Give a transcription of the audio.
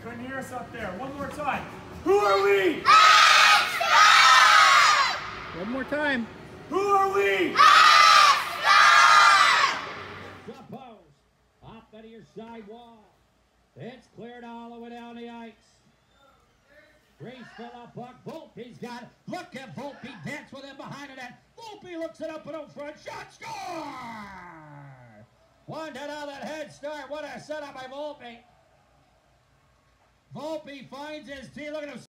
Couldn't hear us up there. One more time. Who are we? One more time. Who are we? Suppose off to your side wall. It's cleared all the way down the ice. Race for the puck. Volpe's got it. Look at Volpe dance with him behind the net. Volpe looks it up and out front. Shot, score! 1-0 that head start. What a setup by Volpe. Volpe finds his tee. Look at him.